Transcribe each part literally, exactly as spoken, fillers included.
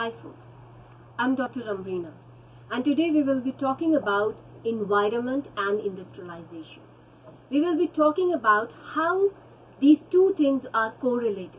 Hi folks, I'm Doctor Ambrina, and today we will be talking about environment and industrialization. We will be talking about how these two things are correlated,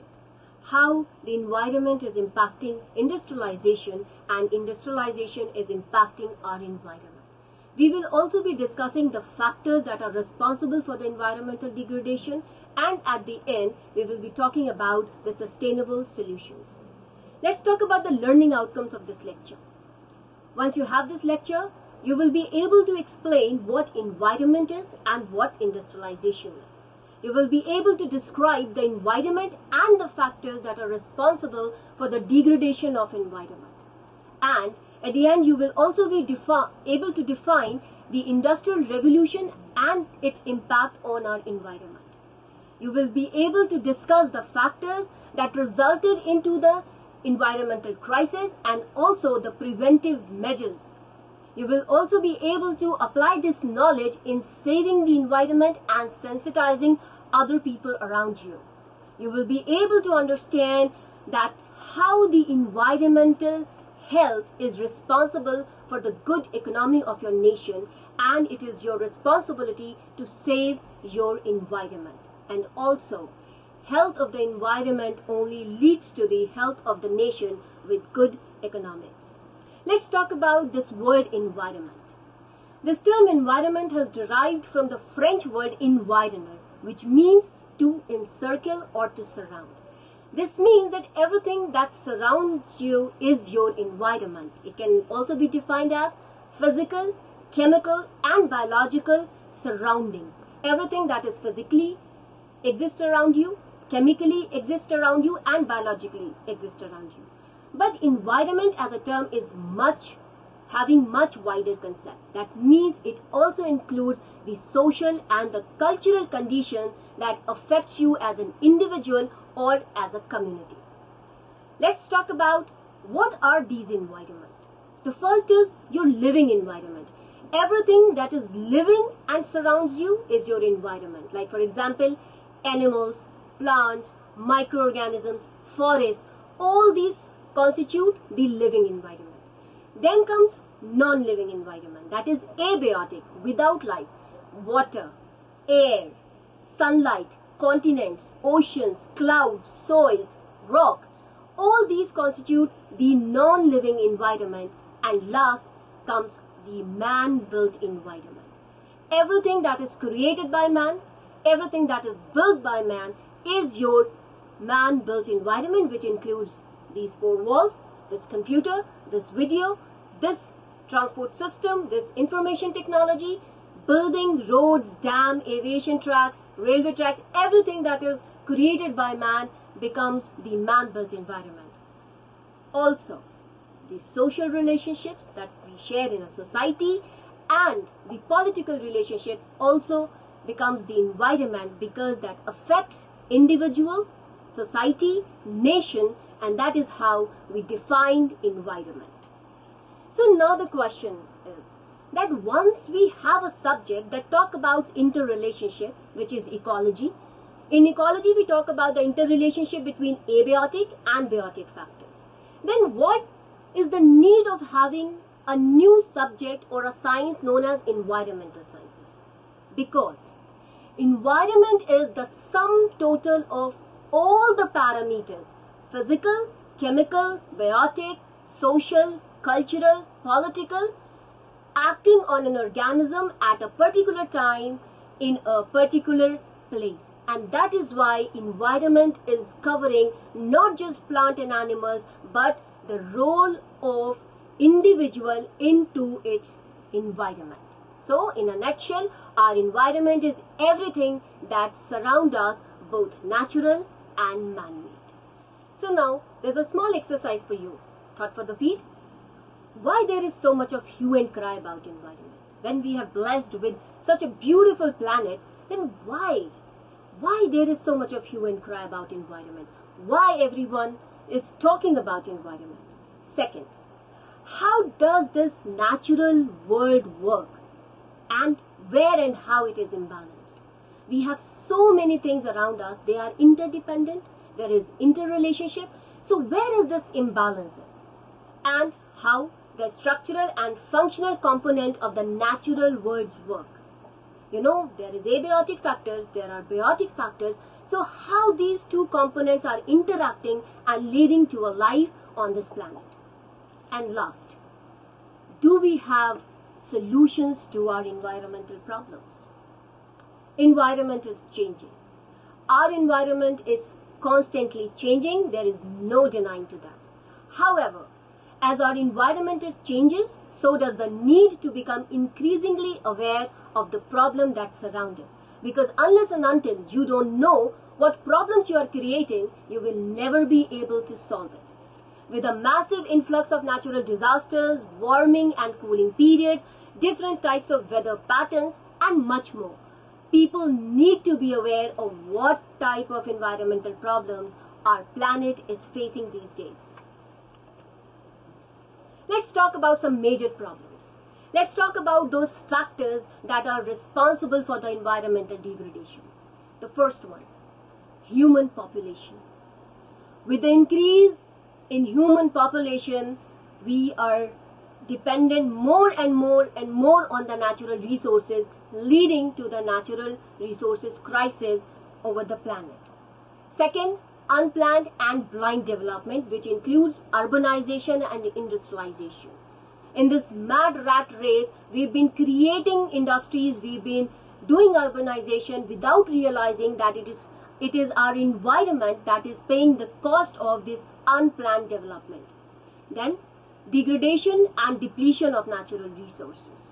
how the environment is impacting industrialization and industrialization is impacting our environment. We will also be discussing the factors that are responsible for the environmental degradation, and at the end we will be talking about the sustainable solutions. Let's talk about the learning outcomes of this lecture. Once you have this lecture, you will be able to explain what environment is and what industrialization is. You will be able to describe the environment and the factors that are responsible for the degradation of environment. And at the end, you will also be able to define the industrial revolution and its impact on our environment. You will be able to discuss the factors that resulted into the environmental crisis and also the preventive measures. You will also be able to apply this knowledge in saving the environment and sensitizing other people around you. You will be able to understand that how the environmental health is responsible for the good economy of your nation, and it is your responsibility to save your environment. And also, health of the environment only leads to the health of the nation with good economics. Let's talk about this word environment. This term environment has derived from the French word environner, which means to encircle or to surround. This means that everything that surrounds you is your environment. It can also be defined as physical, chemical, and biological surroundings. Everything that is physically exists around you, chemically exists around you, and biologically exists around you. But environment as a term is much having much wider concept. That means it also includes the social and the cultural condition that affects you as an individual or as a community. Let's talk about what are these environment. The first is your living environment. Everything that is living and surrounds you is your environment. Like for example, animals, plants, microorganisms, forests, all these constitute the living environment. Then comes non-living environment, that is abiotic, without life. Water, air, sunlight, continents, oceans, clouds, soils, rock, all these constitute the non-living environment. And last comes the man-built environment. Everything that is created by man, everything that is built by man is your man-built environment, which includes these four walls, this computer, this video, this transport system, this information technology, building, roads, dam, aviation tracks, railway tracks, everything that is created by man becomes the man-built environment. Also, the social relationships that we share in a society and the political relationship also becomes the environment, because that affects individual, society, nation, and that is how we define environment. So now the question is that once we have a subject that talk about interrelationship, which is ecology, in ecology we talk about the interrelationship between abiotic and biotic factors. Then what is the need of having a new subject or a science known as environmental sciences? Because environment is the sum total of all the parameters: physical, chemical, biotic, social, cultural, political, acting on an organism at a particular time in a particular place. And that is why environment is covering not just plant and animals, but the role of individual into its environment. So in a nutshell, our environment is everything that surrounds us, both natural and man-made. So now there's a small exercise for you. Thought for the feet. Why there is so much of hue and cry about environment? When we are blessed with such a beautiful planet, then why? Why there is so much of hue and cry about environment? Why everyone is talking about environment? Second, how does this natural world work? And where and how it is imbalanced? We have so many things around us, they are interdependent, there is interrelationship. So where is this imbalance? and how the structural and functional component of the natural worlds work. You know, there is abiotic factors, there are biotic factors. So how these two components are interacting and leading to a life on this planet. And last, do we have solutions to our environmental problems? Environment is changing. Our environment is constantly changing. There is no denying to that. However, as our environment changes, so does the need to become increasingly aware of the problem that surrounds it. Because unless and until you don't know what problems you are creating, you will never be able to solve it. With a massive influx of natural disasters, warming and cooling periods, different types of weather patterns, and much more, people need to be aware of what type of environmental problems our planet is facing these days. Let's talk about some major problems. Let's talk about those factors that are responsible for the environmental degradation. The first one, human population. With the increase in human population, we are dependent more and more and more on the natural resources, leading to the natural resources crisis over the planet. Second, unplanned and blind development, which includes urbanization and industrialization. In this mad rat race, we've been creating industries, we've been doing urbanization without realizing that it is it is our environment that is paying the cost of this unplanned development. Then, degradation and depletion of natural resources.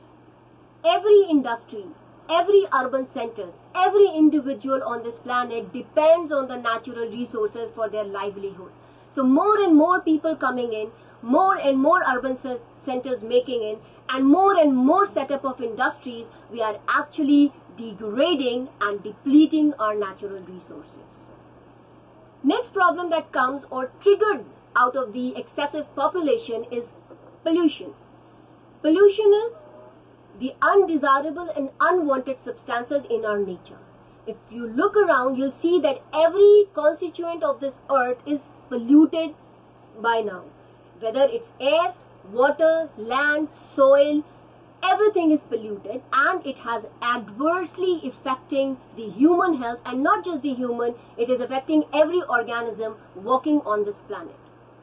Every industry, every urban center, every individual on this planet depends on the natural resources for their livelihood. So more and more people coming in, more and more urban centers making in, and more and more setup of industries, we are actually degrading and depleting our natural resources. Next problem that comes or triggered out of the excessive population is pollution. Pollution is the undesirable and unwanted substances in our nature. If you look around, you'll see that every constituent of this earth is polluted by now. Whether it's air, water, land, soil, everything is polluted, and it has adversely affecting the human health, and not just the human, it is affecting every organism walking on this planet.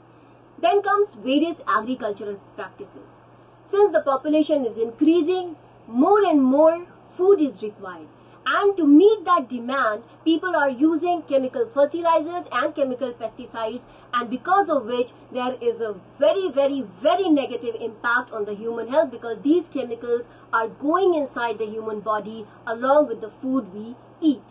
Then comes various agricultural practices. Since the population is increasing, more and more food is required. And to meet that demand, people are using chemical fertilizers and chemical pesticides, and because of which there is a very, very, very negative impact on the human health, because these chemicals are going inside the human body along with the food we eat.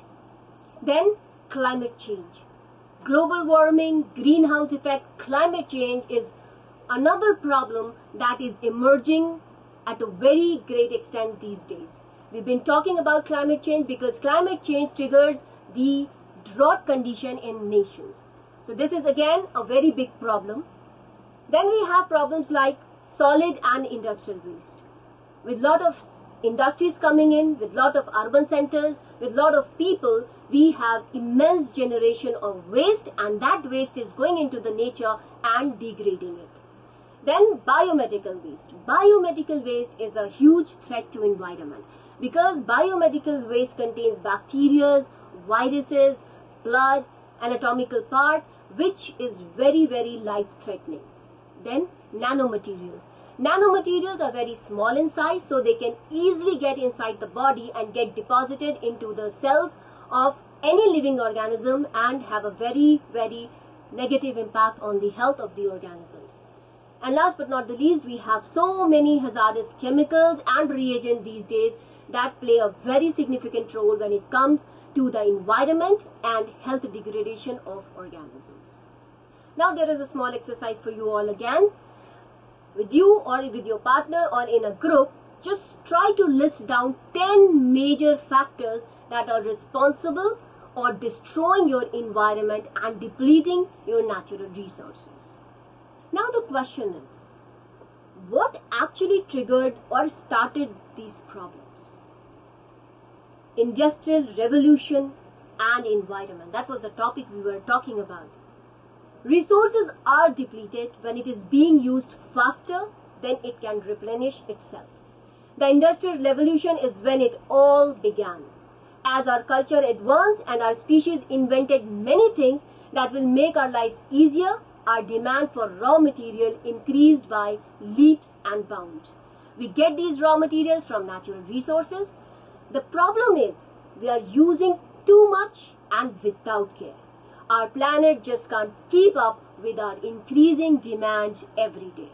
Then climate change. Global warming, greenhouse effect, climate change is another problem that is emerging at a very great extent these days. We've been talking about climate change because climate change triggers the drought condition in nations. So this is again a very big problem. Then we have problems like solid and industrial waste. With lot of industries coming in, with lot of urban centers, with lot of people, we have immense generation of waste, and that waste is going into the nature and degrading it. Then biomedical waste. Biomedical waste is a huge threat to environment, because biomedical waste contains bacteria, viruses, blood, anatomical part, which is very, very life-threatening. Then nanomaterials. Nanomaterials are very small in size, so they can easily get inside the body and get deposited into the cells of any living organism and have a very, very negative impact on the health of the organisms. And last but not the least, we have so many hazardous chemicals and reagents these days that play a very significant role when it comes to the environment and health degradation of organisms. Now there is a small exercise for you all again. With you or with your partner or in a group, just try to list down ten major factors that are responsible or destroying your environment and depleting your natural resources. Now the question is, what actually triggered or started these problems? Industrial revolution and environment. That was the topic we were talking about. Resources are depleted when it is being used faster than it can replenish itself. The Industrial Revolution is when it all began. As our culture advanced and our species invented many things that will make our lives easier, our demand for raw material increased by leaps and bounds. We get these raw materials from natural resources. The problem is we are using too much and without care. Our planet just can't keep up with our increasing demands every day.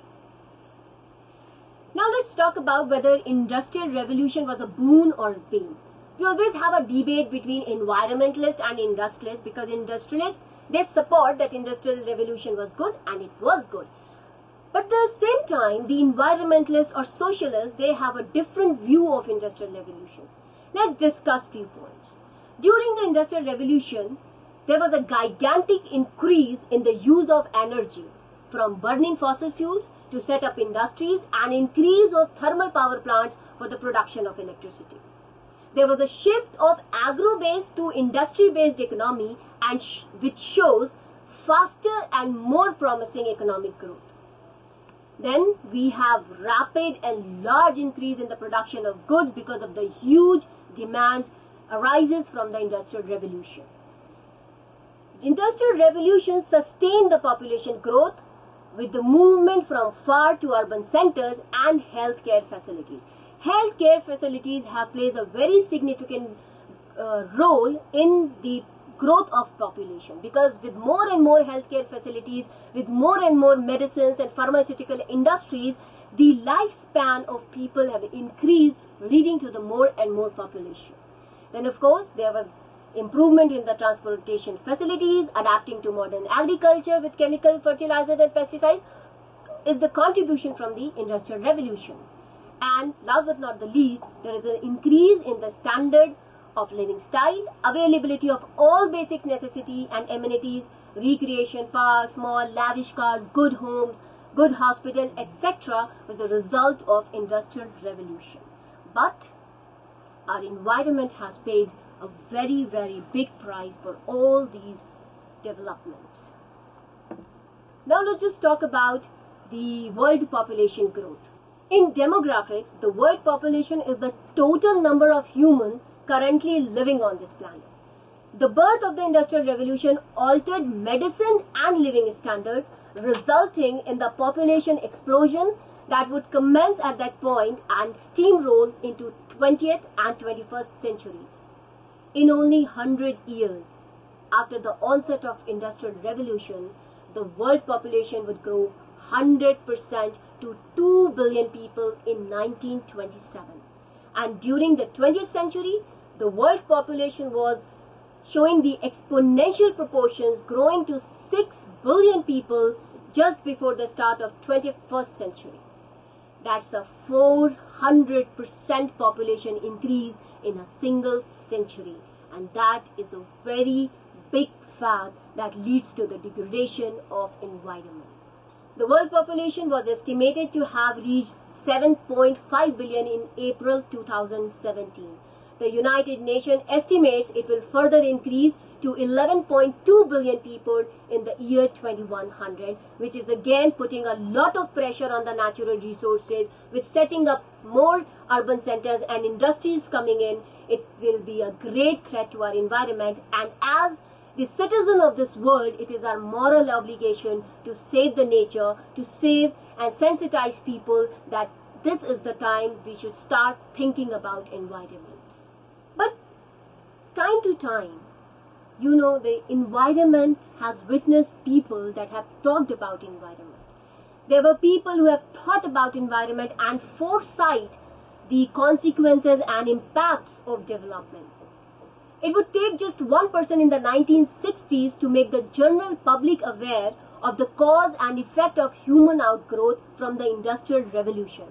Now let's talk about whether Industrial Revolution was a boon or a bane. We always have a debate between environmentalists and industrialists, because industrialists, they support that Industrial Revolution was good, and it was good. But at the same time, the environmentalists or socialists, they have a different view of Industrial Revolution. Let's discuss few points. During the Industrial Revolution, there was a gigantic increase in the use of energy, from burning fossil fuels to set up industries, and increase of thermal power plants for the production of electricity. There was a shift of agro-based to industry-based economy, and sh which shows faster and more promising economic growth. Then we have rapid and large increase in the production of goods because of the huge demands arises from the Industrial Revolution. Industrial Revolution sustained the population growth with the movement from far to urban centers and healthcare facilities. Healthcare facilities have played a very significant uh, role in the growth of population, because with more and more healthcare facilities, with more and more medicines and pharmaceutical industries, the lifespan of people have increased, leading to the more and more population. Then of course there was improvement in the transportation facilities, adapting to modern agriculture with chemical fertilizers and pesticides is the contribution from the Industrial Revolution. And last but not the least, there is an increase in the standard of living style, availability of all basic necessity and amenities, recreation parks, mall, lavish cars, good homes, good hospital, et cetera was the result of Industrial Revolution. But our environment has paid a very, very big price for all these developments. Now let's just talk about the world population growth. In demographics, the world population is the total number of humans currently living on this planet. The birth of the Industrial Revolution altered medicine and living standards, resulting in the population explosion that would commence at that point and steamroll into twentieth and twenty-first centuries. In only one hundred years after the onset of Industrial Revolution, the world population would grow one hundred percent to two billion people in nineteen twenty-seven. And during the twentieth century, the world population was showing the exponential proportions, growing to six billion people just before the start of twenty-first century. That's a four hundred percent population increase in a single century, and that is a very big fact that leads to the degradation of environment. The world population was estimated to have reached seven point five billion in April two thousand seventeen. The United Nations estimates it will further increase to eleven point two billion people in the year twenty-one hundred, which is again putting a lot of pressure on the natural resources. With setting up more urban centers and industries coming in, it will be a great threat to our environment, and as the citizen of this world, it is our moral obligation to save the nature, to save and sensitize people that this is the time we should start thinking about environment. But time to time, you know, the environment has witnessed people that have talked about environment. There were people who have thought about environment and foresight the consequences and impacts of development. It would take just one person in the nineteen sixties to make the general public aware of the cause and effect of human outgrowth from the Industrial Revolution.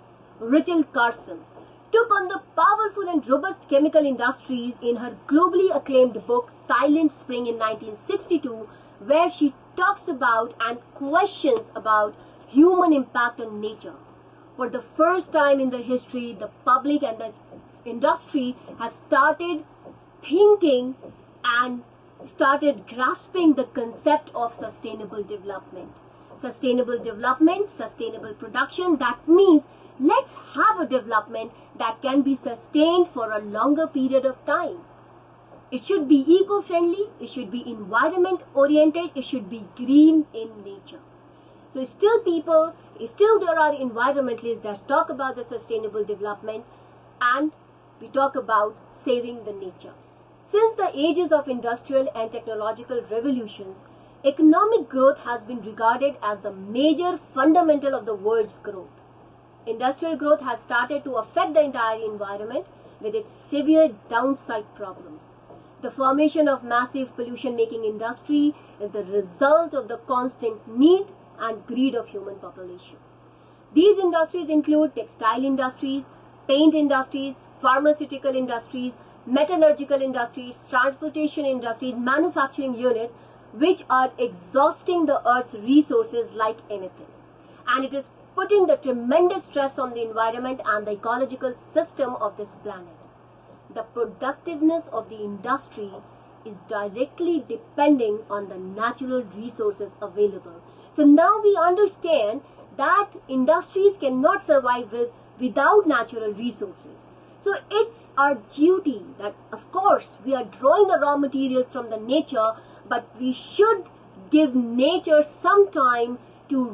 Rachel Carson took on the powerful and robust chemical industries in her globally acclaimed book Silent Spring in nineteen sixty-two, where she talks about and questions about human impact on nature. For the first time in the history, the public and the industry have started thinking and started grasping the concept of sustainable development. Sustainable development, sustainable production, that means let's have a development that can be sustained for a longer period of time. It should be eco-friendly, it should be environment-oriented, it should be green in nature. So still people, still there are environmentalists that talk about the sustainable development, and we talk about saving the nature. Since the ages of industrial and technological revolutions, economic growth has been regarded as the major fundamental of the world's growth. Industrial growth has started to affect the entire environment with its severe downside problems. The formation of massive pollution-making industry is the result of the constant need and greed of human population. These industries include textile industries, paint industries, pharmaceutical industries, metallurgical industries, transportation industries, manufacturing units, which are exhausting the earth's resources like anything. And it is putting the tremendous stress on the environment and the ecological system of this planet. The productiveness of the industry is directly depending on the natural resources available. So now we understand that industries cannot survive with, without natural resources. So it's our duty that, of course, we are drawing the raw materials from the nature, but we should give nature some time to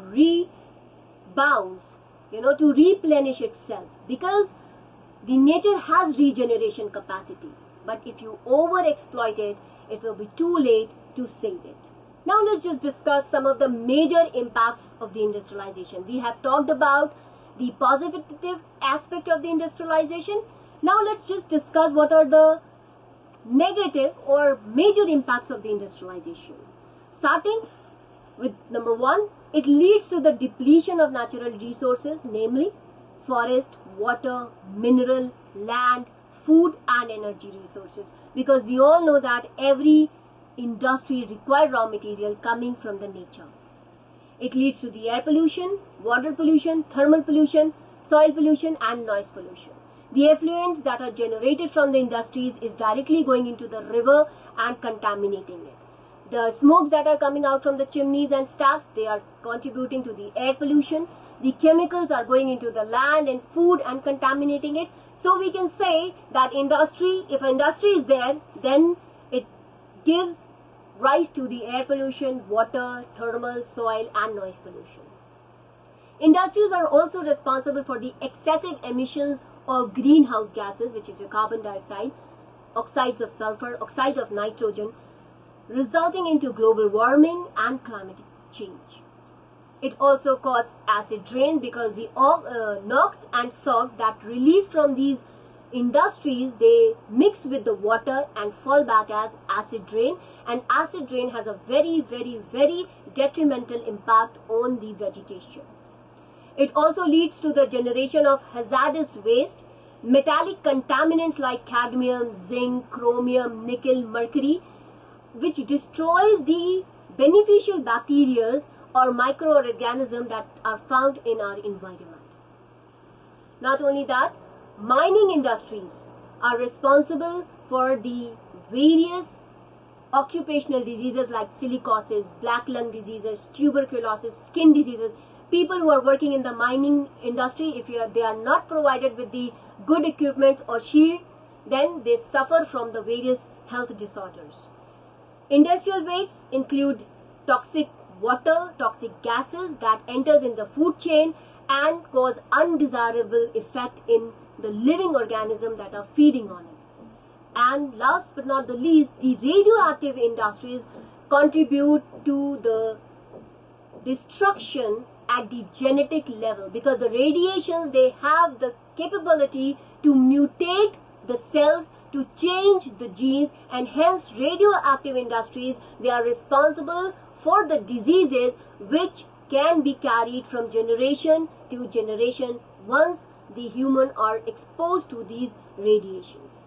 rebound, you know, to replenish itself, because the nature has regeneration capacity. But if you overexploit it, it will be too late to save it. Now let's just discuss some of the major impacts of the industrialization. We have talked about the positive aspect of the industrialization. Now let's just discuss what are the negative or major impacts of the industrialization. Starting with number one, it leads to the depletion of natural resources, namely forest, water, mineral, land, food and energy resources. Because we all know that every industry requires raw material coming from the nature. It leads to the air pollution, water pollution, thermal pollution, soil pollution and noise pollution. The effluents that are generated from the industries is directly going into the river and contaminating it. The smokes that are coming out from the chimneys and stacks, they are contributing to the air pollution. The chemicals are going into the land and food and contaminating it. So we can say that industry, if industry is there, then it gives rise to the air pollution, water, thermal, soil and noise pollution. Industries are also responsible for the excessive emissions of greenhouse gases, which is your carbon dioxide, oxides of sulfur, oxides of nitrogen, resulting into global warming and climate change. It also causes acid rain because the uh, NOx and SOx that release from these industries, they mix with the water and fall back as acid rain, and acid rain has a very very very detrimental impact on the vegetation. It also leads to the generation of hazardous waste, metallic contaminants like cadmium, zinc, chromium, nickel, mercury, which destroys the beneficial bacteria or microorganisms that are found in our environment. Not only that, mining industries are responsible for the various occupational diseases like silicosis, black lung diseases, tuberculosis, skin diseases. People who are working in the mining industry, if you are, they are not provided with the good equipment or shield, then they suffer from the various health disorders. Industrial wastes include toxic water, toxic gases that enters in the food chain and cause undesirable effect in the living organisms that are feeding on it. And last but not the least, the radioactive industries contribute to the destruction at the genetic level, because the radiations, they have the capability to mutate the cells, to change the genes, and hence radioactive industries, they are responsible for the diseases which can be carried from generation to generation once the human are exposed to these radiations.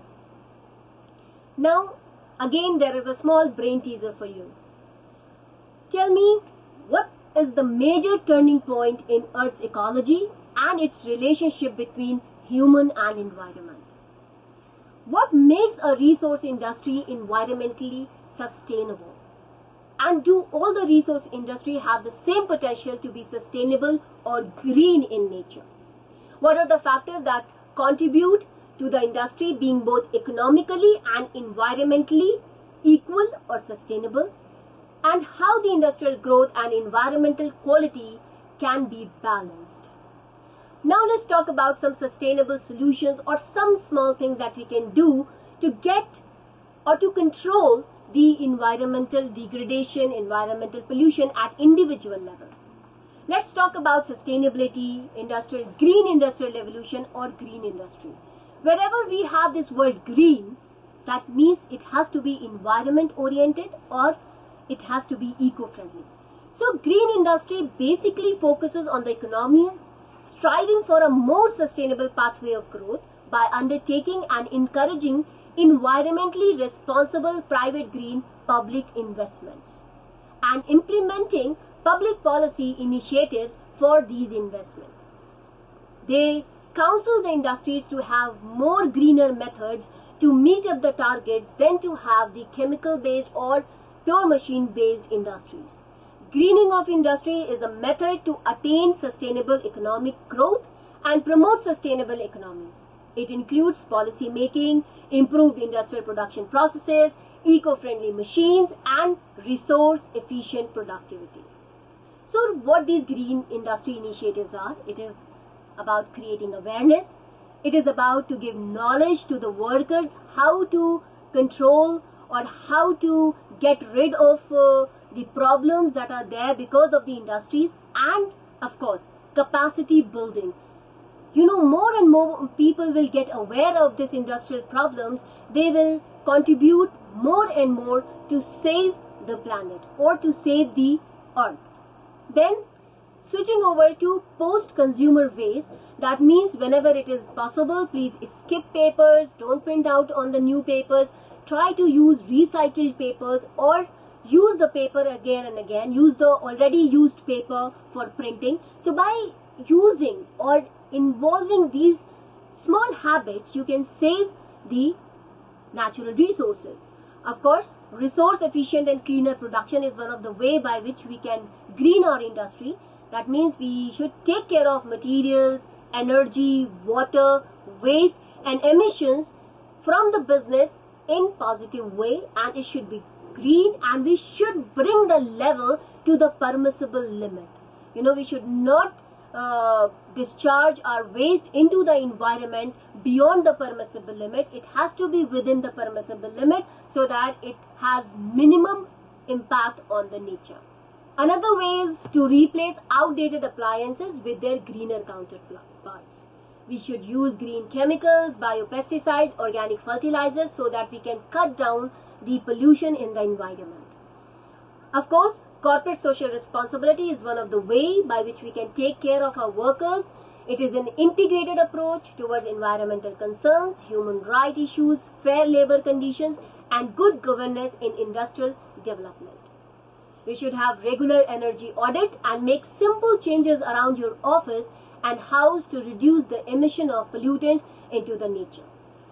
Now again there is a small brain teaser for you. Tell me, what is the major turning point in Earth's ecology and its relationship between human and environment? What makes a resource industry environmentally sustainable? And do all the resource industry have the same potential to be sustainable or green in nature? What are the factors that contribute to the industry being both economically and environmentally equal or sustainable? And how the industrial growth and environmental quality can be balanced. Now let's talk about some sustainable solutions or some small things that we can do to get or to control the environmental degradation, environmental pollution at individual level. Let's talk about sustainability, industrial, green industrial revolution or green industry. Wherever we have this word green, that means it has to be environment oriented or it has to be eco-friendly. So green industry basically focuses on the economy striving for a more sustainable pathway of growth by undertaking and encouraging environmentally responsible private green public investments and implementing public policy initiatives for these investments. They counsel the industries to have more greener methods to meet up the targets than to have the chemical-based or pure machine-based industries. Greening of industry is a method to attain sustainable economic growth and promote sustainable economies. It includes policy making, improved industrial production processes, eco-friendly machines, and resource-efficient productivity. So what these green industry initiatives are, it is about creating awareness. It is about to give knowledge to the workers how to control or how to get rid of uh, the problems that are there because of the industries, and of course capacity building. You know, more and more people will get aware of this industrial problems. They will contribute more and more to save the planet or to save the earth. Then switching over to post-consumer waste, that means whenever it is possible, please skip papers, don't print out on the new papers, try to use recycled papers or use the paper again and again, use the already used paper for printing. So by using or involving these small habits, you can save the natural resources. Of course, resource efficient and cleaner production is one of the way by which we can green our industry. That means we should take care of materials, energy, water, waste and emissions from the business in positive way, and it should be green, and we should bring the level to the permissible limit. You know, we should not uh, discharge our waste into the environment beyond the permissible limit. It has to be within the permissible limit so that it has minimum impact on the nature. Another way is to replace outdated appliances with their greener counterparts. We should use green chemicals, biopesticides, organic fertilizers so that we can cut down the pollution in the environment. Of course, corporate social responsibility is one of the way by which we can take care of our workers. It is an integrated approach towards environmental concerns, human rights issues, fair labor conditions, and good governance in industrial development. We should have regular energy audit and make simple changes around your office and house to reduce the emission of pollutants into the nature.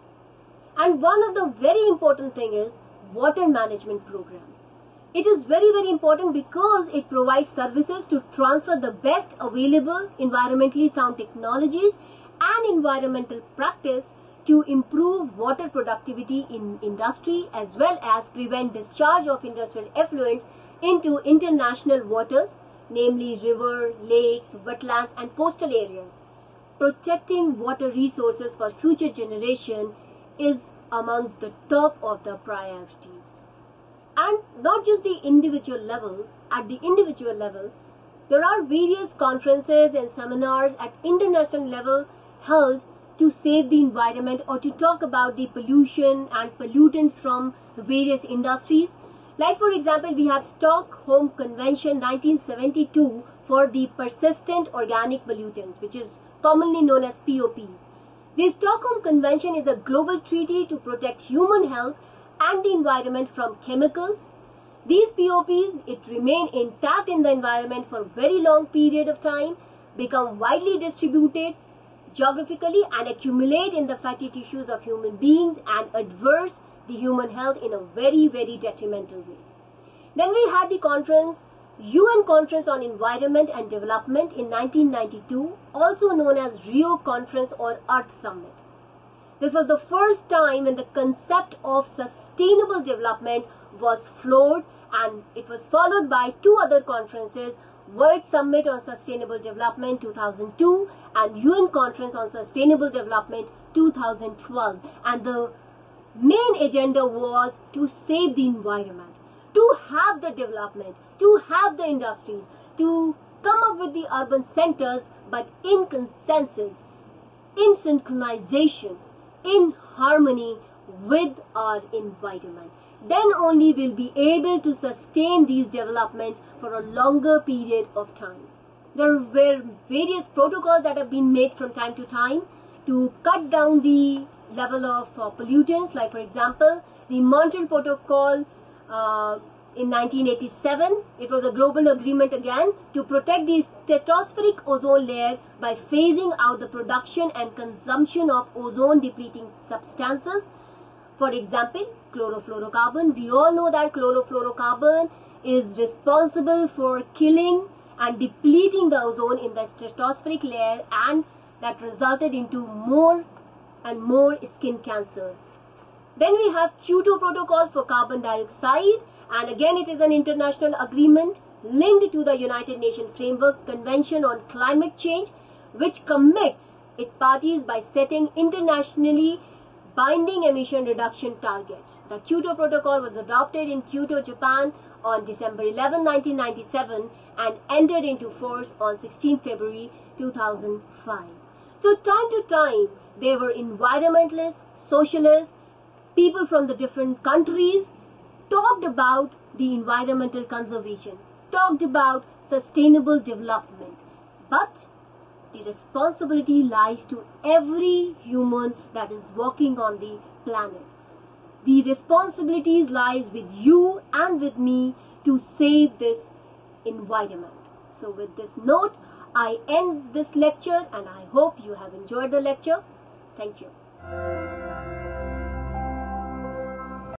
And one of the very important thing is water management program. It is very very important because it provides services to transfer the best available environmentally sound technologies and environmental practice to improve water productivity in industry as well as prevent discharge of industrial effluents into international waters, namely river, lakes, wetlands and coastal areas. Protecting water resources for future generation is amongst the top of the priorities. And not just the individual level, at the individual level, there are various conferences and seminars at international level held to save the environment or to talk about the pollution and pollutants from the various industries. Like for example, we have Stockholm Convention nineteen seventy-two for the persistent organic pollutants, which is commonly known as P O Ps. The Stockholm Convention is a global treaty to protect human health and the environment from chemicals. These P O Ps, it remain intact in the environment for a very long period of time, become widely distributed geographically and accumulate in the fatty tissues of human beings and adverse the human health in a very, very detrimental way. Then we had the conference, U N Conference on Environment and Development in nineteen ninety-two, also known as Rio Conference or Earth Summit. This was the first time when the concept of sustainable development was floored, and it was followed by two other conferences, World Summit on Sustainable Development two thousand two and U N Conference on Sustainable Development two thousand twelve. And the main agenda was to save the environment, to have the development, to have the industries, to come up with the urban centers, but in consensus, in synchronization, in harmony with our environment. Then only we'll be able to sustain these developments for a longer period of time. There were various protocols that have been made from time to time to cut down the level of uh, pollutants, like for example, the Montreal Protocol uh, in nineteen eighty-seven. It was a global agreement again to protect the stratospheric ozone layer by phasing out the production and consumption of ozone depleting substances. For example, chlorofluorocarbon. We all know that chlorofluorocarbon is responsible for killing and depleting the ozone in the stratospheric layer, and that resulted into more and more skin cancer. Then we have Kyoto Protocol for carbon dioxide, and again it is an international agreement linked to the United Nations Framework Convention on Climate Change, which commits its parties by setting internationally binding emission reduction targets. The Kyoto Protocol was adopted in Kyoto, Japan on December eleventh, nineteen ninety-seven and entered into force on sixteenth February two thousand five. So time to time, there were environmentalists, socialists, people from the different countries talked about the environmental conservation, talked about sustainable development. But the responsibility lies to every human that is walking on the planet. The responsibilities lies with you and with me to save this environment. So with this note, I end this lecture and I hope you have enjoyed the lecture. Thank you.